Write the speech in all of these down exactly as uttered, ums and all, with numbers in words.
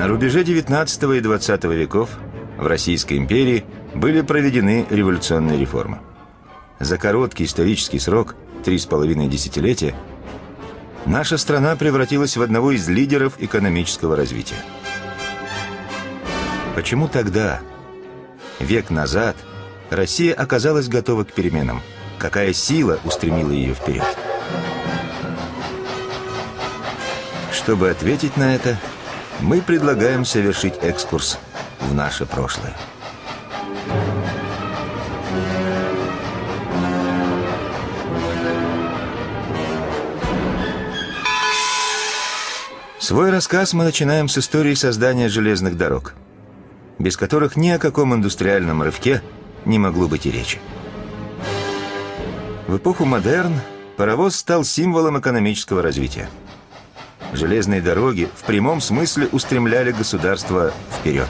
На рубеже девятнадцатого и двадцатого веков в Российской империи были проведены революционные реформы. За короткий исторический срок, три с половиной десятилетия, наша страна превратилась в одного из лидеров экономического развития. Почему тогда, век назад, Россия оказалась готова к переменам? Какая сила устремила ее вперед? Чтобы ответить на это, мы предлагаем совершить экскурс в наше прошлое. Свой рассказ мы начинаем с истории создания железных дорог, без которых ни о каком индустриальном рывке не могло быть и речи. В эпоху модерн паровоз стал символом экономического развития. Железные дороги в прямом смысле устремляли государство вперед.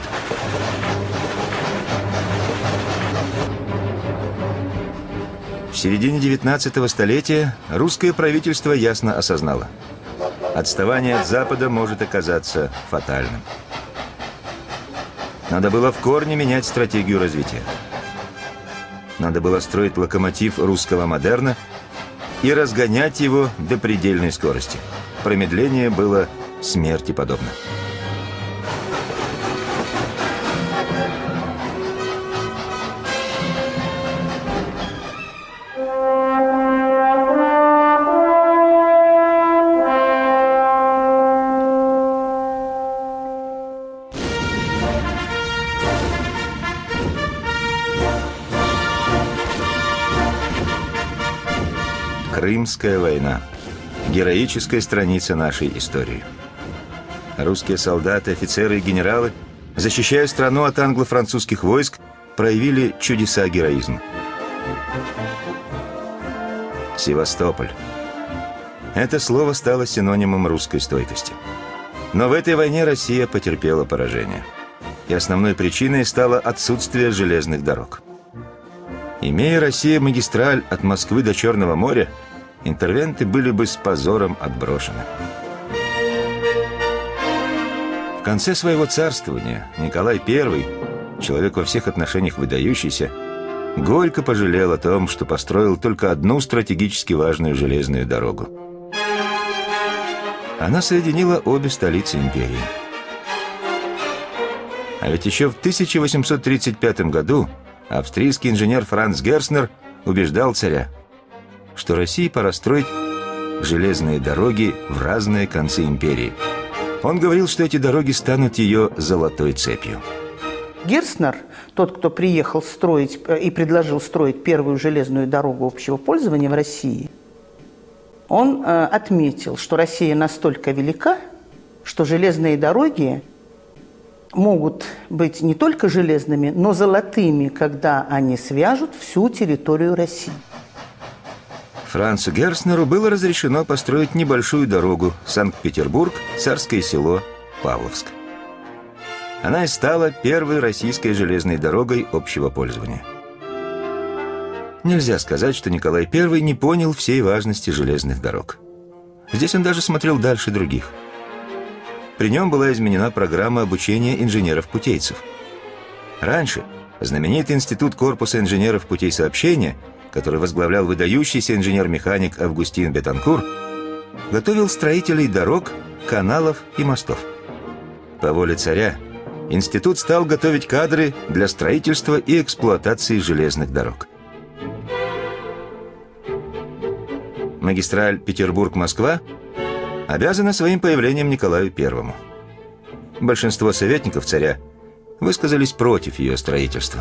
В середине девятнадцатого столетия русское правительство ясно осознало: отставание от Запада может оказаться фатальным. Надо было в корне менять стратегию развития. Надо было строить локомотив русского модерна и разгонять его до предельной скорости. Промедление было смерти подобно. Крымская война. Героическая страница нашей истории. Русские солдаты, офицеры и генералы, защищая страну от англо-французских войск, проявили чудеса героизма. Севастополь. Это слово стало синонимом русской стойкости. Но в этой войне Россия потерпела поражение. И основной причиной стало отсутствие железных дорог. Имея Россия магистраль от Москвы до Черного моря, интервенты были бы с позором отброшены. В конце своего царствования Николай Первый, человек во всех отношениях выдающийся, горько пожалел о том, что построил только одну стратегически важную железную дорогу. Она соединила обе столицы империи. А ведь еще в тысяча восемьсот тридцать пятом году австрийский инженер Франц Герцнер убеждал царя, что России пора строить железные дороги в разные концы империи. Он говорил, что эти дороги станут ее золотой цепью. Герцнер, тот, кто приехал строить и предложил строить первую железную дорогу общего пользования в России, он э, отметил, что Россия настолько велика, что железные дороги могут быть не только железными, но золотыми, когда они свяжут всю территорию России. Францу Герцнеру было разрешено построить небольшую дорогу Санкт-Петербург, Царское село, Павловск. Она и стала первой российской железной дорогой общего пользования. Нельзя сказать, что Николай Первый не понял всей важности железных дорог. Здесь он даже смотрел дальше других. При нем была изменена программа обучения инженеров-путейцев. Раньше знаменитый институт корпуса инженеров путей сообщения, который возглавлял выдающийся инженер-механик Августин Бетанкур, готовил строителей дорог, каналов и мостов. По воле царя институт стал готовить кадры для строительства и эксплуатации железных дорог. Магистраль Петербург-Москва обязана своим появлением Николаю Первому. Большинство советников царя высказались против ее строительства.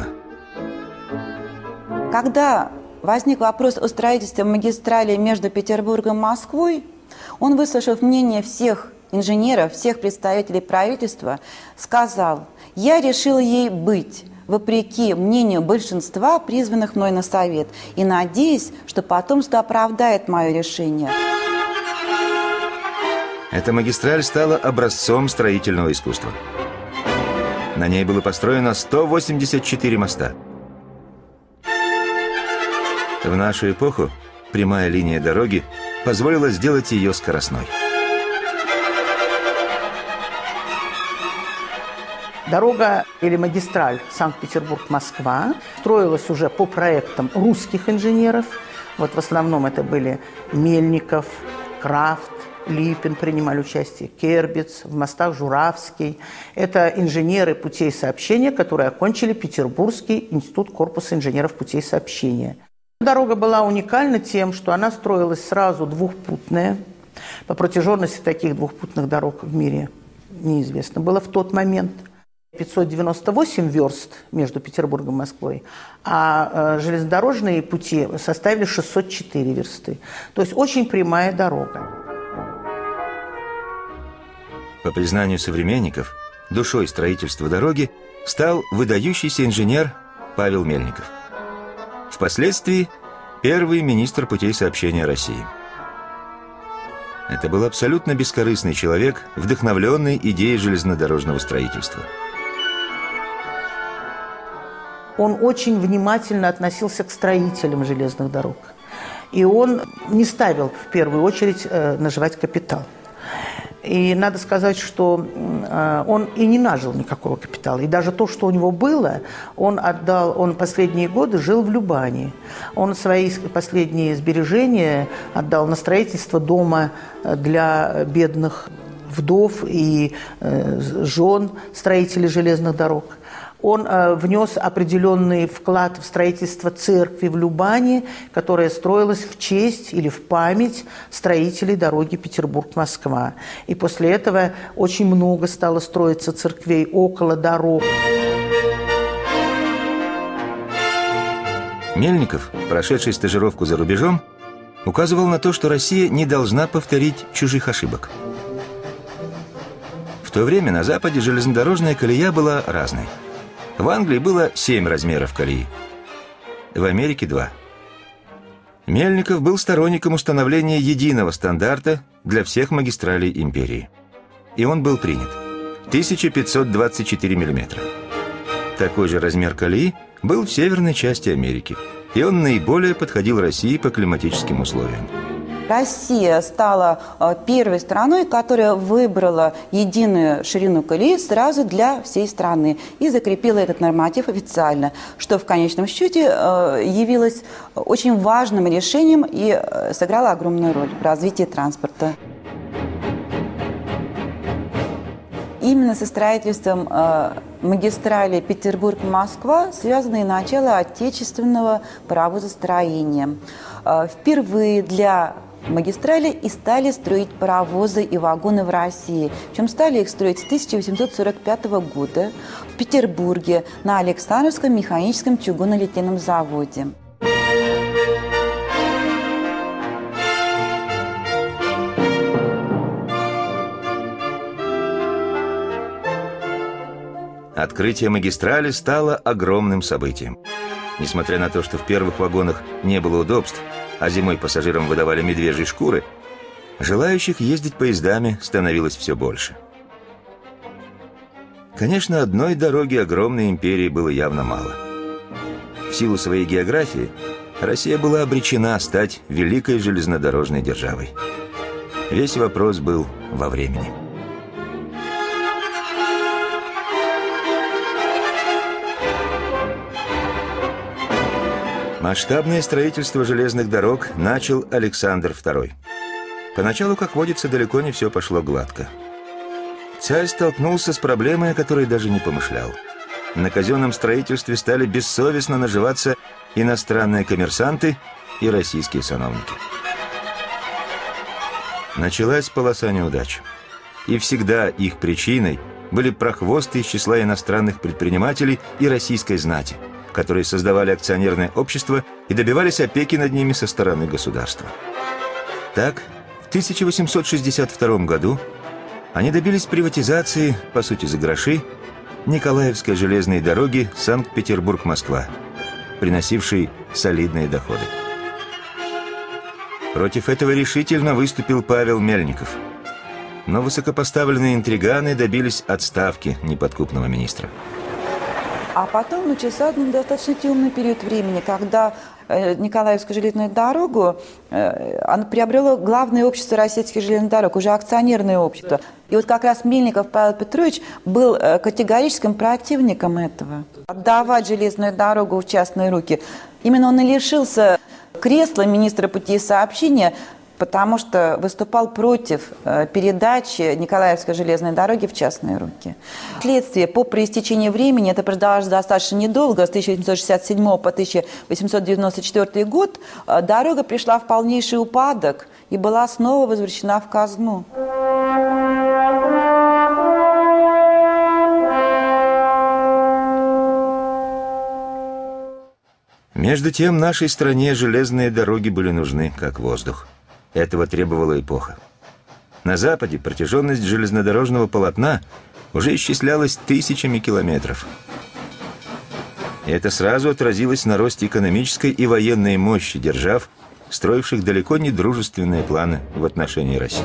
Когда возник вопрос о строительстве магистрали между Петербургом и Москвой, он, выслушав мнение всех инженеров, всех представителей правительства, сказал: «Я решил ей быть, вопреки мнению большинства, призванных мной на совет, и надеюсь, что потомство оправдает мое решение». Эта магистраль стала образцом строительного искусства. На ней было построено сто восемьдесят четыре моста. В нашу эпоху прямая линия дороги позволила сделать ее скоростной. Дорога или магистраль Санкт-Петербург-Москва строилась уже по проектам русских инженеров. Вот в основном это были Мельников, Крафт, Липин принимали участие, Кербец, в мостах Журавский. Это инженеры путей сообщения, которые окончили Петербургский институт корпуса инженеров путей сообщения. Дорога была уникальна тем, что она строилась сразу двухпутная. По протяженности таких двухпутных дорог в мире неизвестно было в тот момент. пятьсот девяносто восемь верст между Петербургом и Москвой, а железнодорожные пути составили шестьсот четыре версты. То есть очень прямая дорога. По признанию современников, душой строительства дороги стал выдающийся инженер Павел Мельников. Впоследствии первый министр путей сообщения России. Это был абсолютно бескорыстный человек, вдохновленный идеей железнодорожного строительства. Он очень внимательно относился к строителям железных дорог. И он не ставил в первую очередь э, наживать капитал. И надо сказать, что э, он и не нажил никакого капитала. И даже то, что у него было, он отдал, он последние годы жил в Любани. Он свои последние сбережения отдал на строительство дома для бедных вдов и э, жен строителей железных дорог. Он э, внес определенный вклад в строительство церкви в Любани, которая строилась в честь или в память строителей дороги Петербург-Москва. И после этого очень много стало строиться церквей около дорог. Мельников, прошедший стажировку за рубежом, указывал на то, что Россия не должна повторить чужих ошибок. В то время на Западе железнодорожная колея была разной. В Англии было семь размеров колеи, в Америке два. Мельников был сторонником установления единого стандарта для всех магистралей империи. И он был принят – тысяча пятьсот двадцать четыре миллиметра. Такой же размер колеи был в северной части Америки, и он наиболее подходил России по климатическим условиям. Россия стала первой страной, которая выбрала единую ширину колеи сразу для всей страны и закрепила этот норматив официально, что в конечном счете явилось очень важным решением и сыграло огромную роль в развитии транспорта. Именно со строительством магистрали Петербург-Москва связано и начало отечественного паровозостроения. Впервые для магистрали и стали строить паровозы и вагоны в России. Причем стали их строить с тысяча восемьсот сорок пятого года в Петербурге на Александровском механическом чугунолитейном заводе. Открытие магистрали стало огромным событием. Несмотря на то, что в первых вагонах не было удобств, а зимой пассажирам выдавали медвежьи шкуры, желающих ездить поездами становилось все больше. Конечно, одной дороги огромной империи было явно мало. В силу своей географии Россия была обречена стать великой железнодорожной державой. Весь вопрос был во времени. Масштабное строительство железных дорог начал Александр второй. Поначалу, как водится, далеко не все пошло гладко. Царь столкнулся с проблемой, о которой даже не помышлял. На казенном строительстве стали бессовестно наживаться иностранные коммерсанты и российские сановники. Началась полоса неудач. И всегда их причиной были прохвосты из числа иностранных предпринимателей и российской знати, которые создавали акционерное общество и добивались опеки над ними со стороны государства. Так, в тысяча восемьсот шестьдесят втором году они добились приватизации, по сути за гроши, Николаевской железной дороги Санкт-Петербург-Москва, приносившей солидные доходы. Против этого решительно выступил Павел Мельников. Но высокопоставленные интриганы добились отставки неподкупного министра. А потом начался достаточно темный период времени, когда Николаевскую железную дорогу, оно приобрело главное общество российских железных дорог, уже акционерное общество. И вот как раз Мельников Павел Петрович был категорическим противником этого. Отдавать железную дорогу в частные руки. Именно он и лишился кресла министра путей сообщения, потому что выступал против передачи Николаевской железной дороги в частные руки. Вследствие, по проистечении времени, это продолжалось достаточно недолго, с тысяча восемьсот шестьдесят седьмого по тысяча восемьсот девяносто четвёртый год, дорога пришла в полнейший упадок и была снова возвращена в казну. Между тем, нашей стране железные дороги были нужны, как воздух. Этого требовала эпоха. На Западе протяженность железнодорожного полотна уже исчислялась тысячами километров. И это сразу отразилось на росте экономической и военной мощи держав, строивших далеко не дружественные планы в отношении России.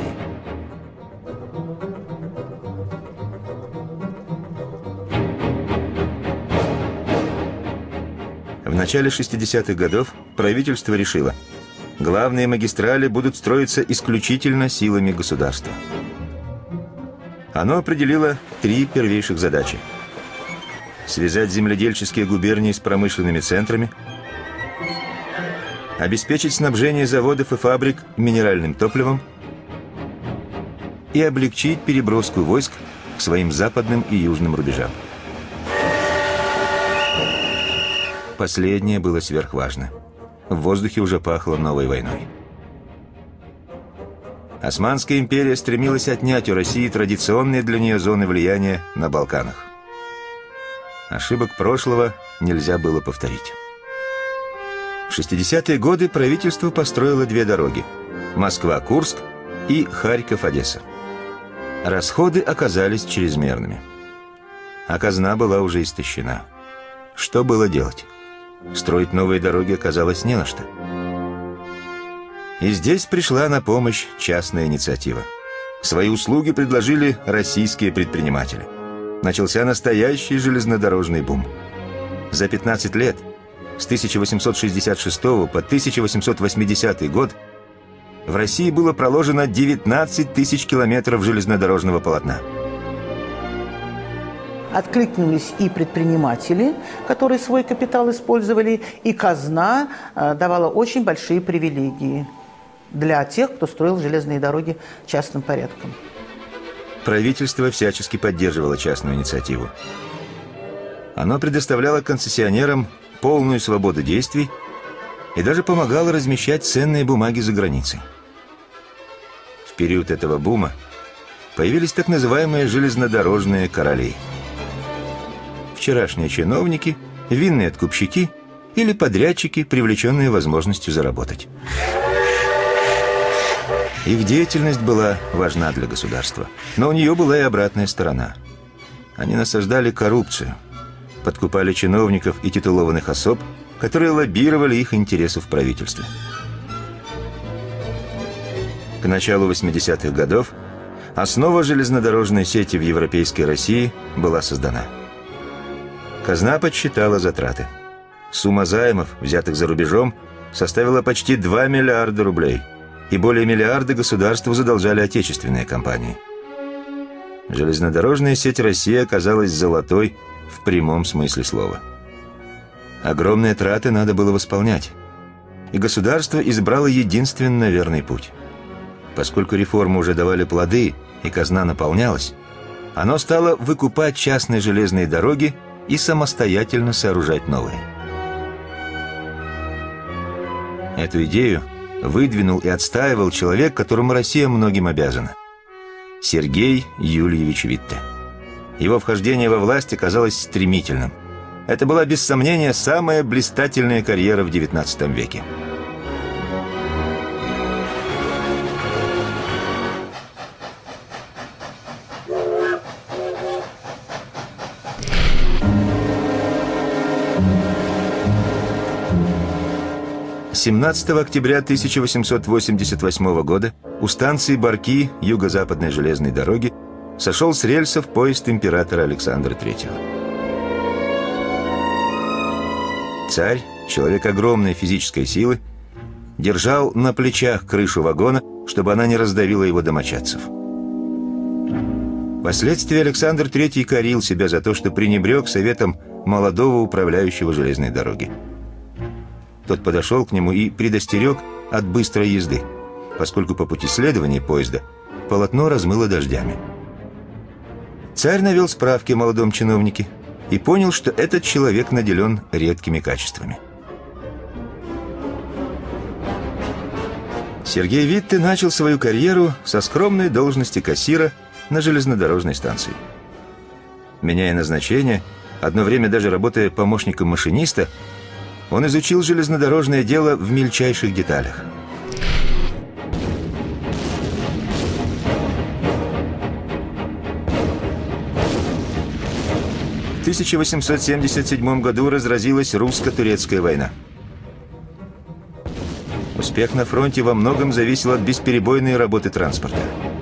В начале шестидесятых годов правительство решило: главные магистрали будут строиться исключительно силами государства. Оно определило три первейших задачи: связать земледельческие губернии с промышленными центрами, обеспечить снабжение заводов и фабрик минеральным топливом и облегчить переброску войск к своим западным и южным рубежам. Последнее было сверхважно. В воздухе уже пахло новой войной. Османская империя стремилась отнять у России традиционные для нее зоны влияния на Балканах. Ошибок прошлого нельзя было повторить. В шестидесятые годы правительство построило две дороги – Москва-Курск и Харьков-Одесса. Расходы оказались чрезмерными. А казна была уже истощена. Что было делать? Строить новые дороги оказалось не на что. И здесь пришла на помощь частная инициатива. Свои услуги предложили российские предприниматели. Начался настоящий железнодорожный бум. За пятнадцать лет, с тысяча восемьсот шестьдесят шестого по тысяча восемьсот восьмидесятый год, в России было проложено девятнадцать тысяч километров железнодорожного полотна. Откликнулись и предприниматели, которые свой капитал использовали, и казна э, давала очень большие привилегии для тех, кто строил железные дороги частным порядком. Правительство всячески поддерживало частную инициативу. Оно предоставляло концессионерам полную свободу действий и даже помогало размещать ценные бумаги за границей. В период этого бума появились так называемые железнодорожные короли. Вчерашние чиновники, винные откупщики или подрядчики, привлеченные возможностью заработать. Их деятельность была важна для государства, но у нее была и обратная сторона. Они насаждали коррупцию, подкупали чиновников и титулованных особ, которые лоббировали их интересы в правительстве. К началу восьмидесятых годов основа железнодорожной сети в европейской России была создана. Казна подсчитала затраты. Сумма займов, взятых за рубежом, составила почти два миллиарда рублей, и более миллиарда государству задолжали отечественные компании. Железнодорожная сеть России оказалась золотой в прямом смысле слова. Огромные траты надо было восполнять, и государство избрало единственно верный путь. Поскольку реформы уже давали плоды и казна наполнялась, оно стало выкупать частные железные дороги и самостоятельно сооружать новые. Эту идею выдвинул и отстаивал человек, которому Россия многим обязана – Сергей Юльевич Витте. Его вхождение во власть оказалось стремительным. Это была, без сомнения, самая блистательная карьера в девятнадцатом веке. семнадцатого октября тысяча восемьсот восемьдесят восьмого года у станции Барки юго-западной железной дороги сошел с рельсов поезд императора Александра Третьего. Царь человек огромной физической силы, держал на плечах крышу вагона, чтобы она не раздавила его домочадцев. Впоследствии Александр Третий корил себя за то, что пренебрег советом молодого управляющего железной дороги. Тот подошел к нему и предостерег от быстрой езды, поскольку по пути следования поезда полотно размыло дождями. Царь навел справки о молодом чиновнике и понял, что этот человек наделен редкими качествами. Сергей Витте начал свою карьеру со скромной должности кассира на железнодорожной станции. Меняя назначение, одно время даже работая помощником машиниста, он изучил железнодорожное дело в мельчайших деталях. В тысяча восемьсот семьдесят седьмом году разразилась русско-турецкая война. Успех на фронте во многом зависел от бесперебойной работы транспорта.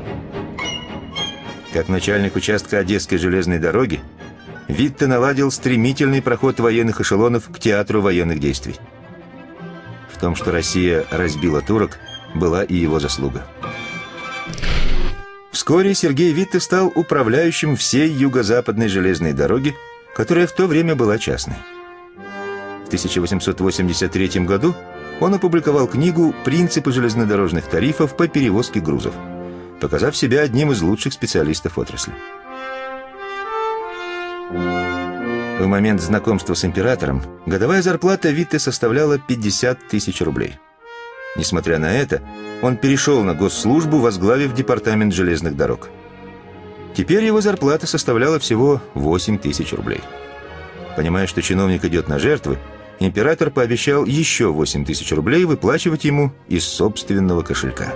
Как начальник участка Одесской железной дороги, Витте наладил стремительный проход военных эшелонов к театру военных действий. В том, что Россия разбила турок, была и его заслуга. Вскоре Сергей Витте стал управляющим всей юго-западной железной дороги, которая в то время была частной. В тысяча восемьсот восемьдесят третьем году он опубликовал книгу «Принципы железнодорожных тарифов по перевозке грузов», показав себя одним из лучших специалистов отрасли. В момент знакомства с императором годовая зарплата Витте составляла пятьдесят тысяч рублей. Несмотря на это, он перешел на госслужбу, возглавив департамент железных дорог. Теперь его зарплата составляла всего восемь тысяч рублей. Понимая, что чиновник идет на жертвы, император пообещал еще восемь тысяч рублей выплачивать ему из собственного кошелька.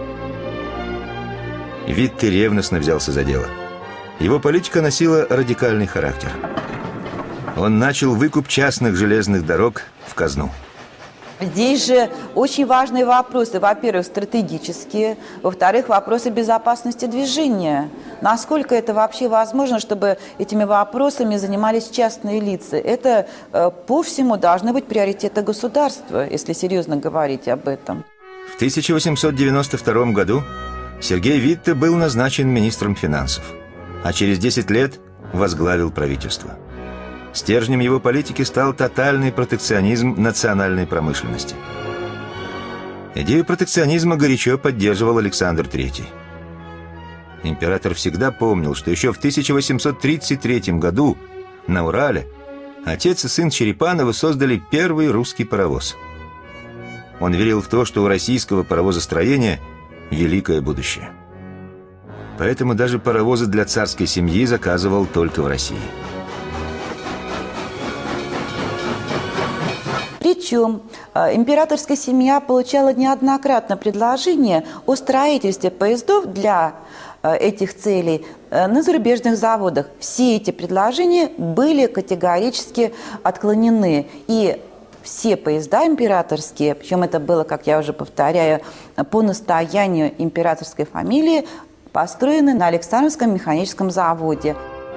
Витте ревностно взялся за дело. Его политика носила радикальный характер. Он начал выкуп частных железных дорог в казну. Здесь же очень важные вопросы. Во-первых, стратегические. Во-вторых, вопросы безопасности движения. Насколько это вообще возможно, чтобы этими вопросами занимались частные лица? Это э, по всему должны быть приоритеты государства, если серьезно говорить об этом. В тысяча восемьсот девяносто втором году Сергей Витте был назначен министром финансов, а через десять лет возглавил правительство. Стержнем его политики стал тотальный протекционизм национальной промышленности. Идею протекционизма горячо поддерживал Александр Третий. Император всегда помнил, что еще в тысяча восемьсот тридцать третьем году на Урале отец и сын Черепановы создали первый русский паровоз. Он верил в то, что у российского паровозостроения великое будущее. Поэтому даже паровозы для царской семьи заказывал только в России. Причем императорская семья получала неоднократно предложения о строительстве поездов для этих целей на зарубежных заводах. Все эти предложения были категорически отклонены. И все поезда императорские, причем это было, как я уже повторяю, по настоянию императорской фамилии, построены на Александровском механическом заводе.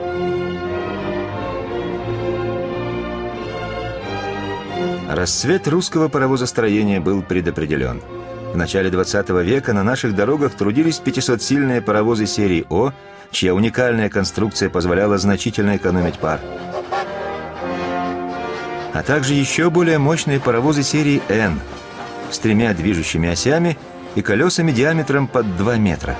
Расцвет русского паровозостроения был предопределен. В начале двадцатого века на наших дорогах трудились пятисотсильные паровозы серии О, чья уникальная конструкция позволяла значительно экономить пар. А также еще более мощные паровозы серии Н с тремя движущими осями и колесами диаметром под два метра.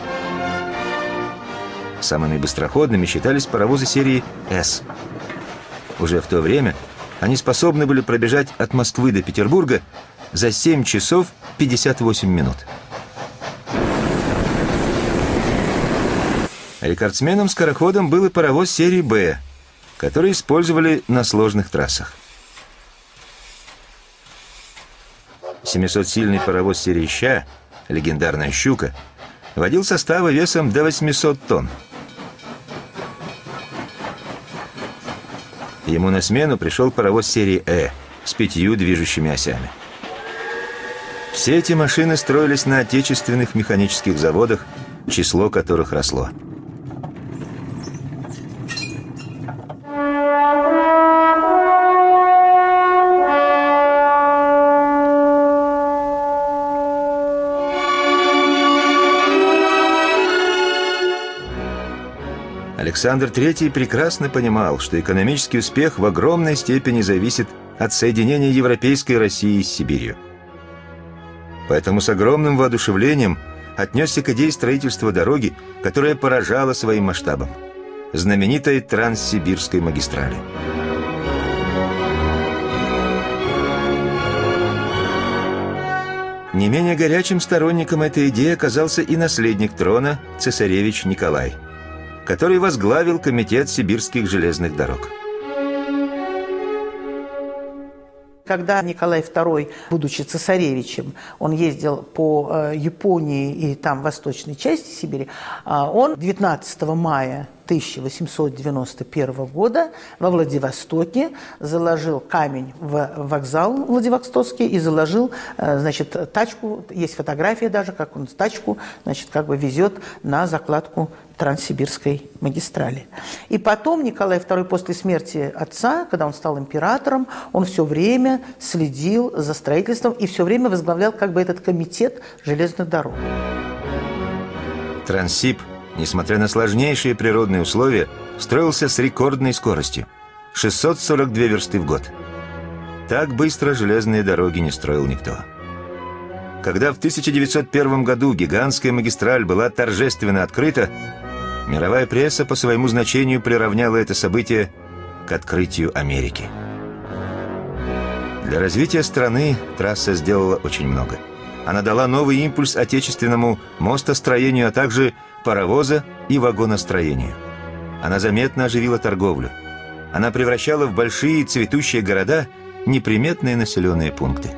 Самыми быстроходными считались паровозы серии С. Уже в то время они способны были пробежать от Москвы до Петербурга за семь часов пятьдесят восемь минут. Рекордсменом-скороходом был и паровоз серии Б, который использовали на сложных трассах. семисотсильный паровоз серии Щ, легендарная «Щука», водил составы весом до восьмисот тонн. Ему на смену пришел паровоз серии Э с пятью движущими осями. Все эти машины строились на отечественных механических заводах, число которых росло. Александр Третий прекрасно понимал, что экономический успех в огромной степени зависит от соединения европейской России с Сибирью. Поэтому с огромным воодушевлением отнесся к идее строительства дороги, которая поражала своим масштабом – знаменитой Транссибирской магистрали. Не менее горячим сторонником этой идеи оказался и наследник трона, цесаревич Николай, который возглавил Комитет сибирских железных дорог. Когда Николай Второй, будучи цесаревичем, он ездил по э, Японии и там восточной части Сибири, э, он девятнадцатого мая тысяча восемьсот девяносто первого года во Владивостоке заложил камень в вокзал Владивостокский и заложил, э, значит, тачку, есть фотография даже, как он тачку, значит, как бы везет на закладку Транссибирской магистрали. И потом Николай Второй после смерти отца, когда он стал императором, он все время следил за строительством и все время возглавлял как бы этот комитет железных дорог. Транссиб, несмотря на сложнейшие природные условия, строился с рекордной скоростью – шестьсот сорок две версты в год. Так быстро железные дороги не строил никто. Когда в тысяча девятьсот первом году гигантская магистраль была торжественно открыта, мировая пресса по своему значению приравняла это событие к открытию Америки. Для развития страны трасса сделала очень много. Она дала новый импульс отечественному мостостроению, а также паровоза и вагоностроению. Она заметно оживила торговлю. Она превращала в большие цветущие города неприметные населенные пункты.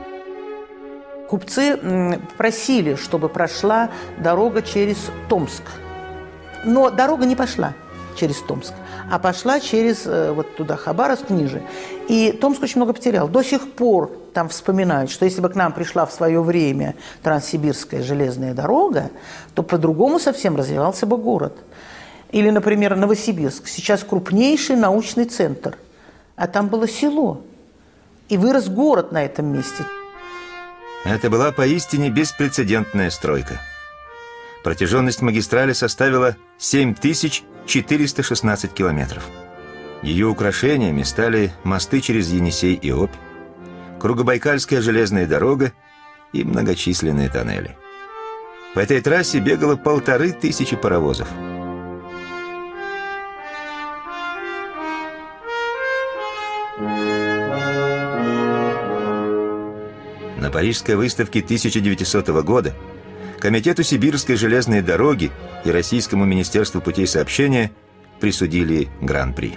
Купцы просили, чтобы прошла дорога через Томск. Но дорога не пошла через Томск, а пошла через вот туда, Хабаровск, ниже. И Томск очень много потерял. До сих пор там вспоминают, что если бы к нам пришла в свое время Транссибирская железная дорога, то по-другому совсем развивался бы город. Или, например, Новосибирск. Сейчас крупнейший научный центр, а там было село. И вырос город на этом месте. Это была поистине беспрецедентная стройка. Протяженность магистрали составила семь тысяч четыреста шестнадцать километров. Ее украшениями стали мосты через Енисей и Обь, Кругобайкальская железная дорога и многочисленные тоннели. По этой трассе бегало полторы тысячи паровозов. На Парижской выставке тысяча девятисотого года Комитету Сибирской железной дороги и Российскому министерству путей сообщения присудили гран-при.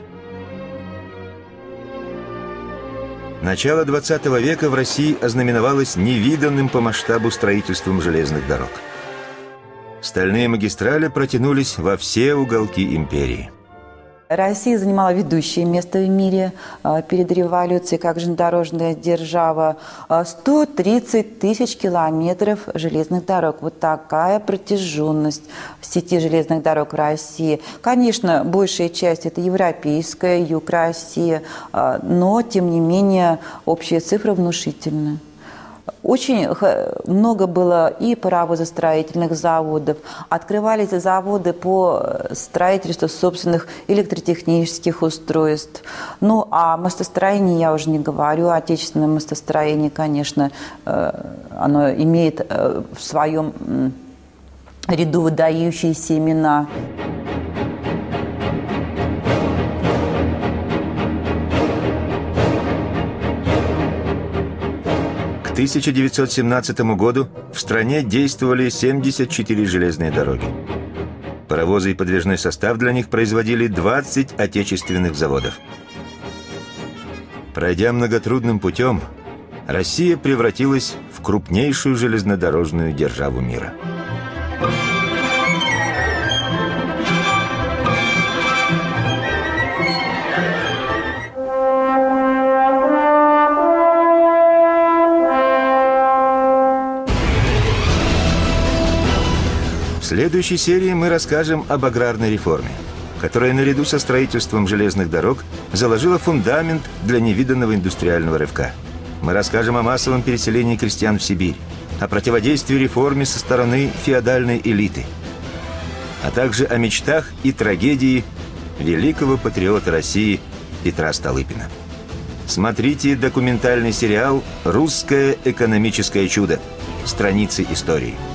Начало двадцатого века в России ознаменовалось невиданным по масштабу строительством железных дорог. Стальные магистрали протянулись во все уголки империи. Россия занимала ведущее место в мире перед революцией как железнодорожная держава. сто тридцать тысяч километров железных дорог. Вот такая протяженность в сети железных дорог в России. Конечно, большая часть – это европейская, юг России, но, тем не менее, общая цифра внушительная. Очень много было и паровозостроительных заводов. Открывались заводы по строительству собственных электротехнических устройств. Ну, а мостостроение я уже не говорю. Отечественное мостостроение, конечно, оно имеет в своем ряду выдающиеся имена. К тысяча девятьсот семнадцатому году в стране действовали семьдесят четыре железные дороги. Паровозы и подвижной состав для них производили двадцать отечественных заводов. Пройдя многотрудным путем, Россия превратилась в крупнейшую железнодорожную державу мира. В следующей серии мы расскажем об аграрной реформе, которая наряду со строительством железных дорог заложила фундамент для невиданного индустриального рывка. Мы расскажем о массовом переселении крестьян в Сибирь, о противодействии реформе со стороны феодальной элиты, а также о мечтах и трагедии великого патриота России Петра Столыпина. Смотрите документальный сериал «Русское экономическое чудо. Страницы истории».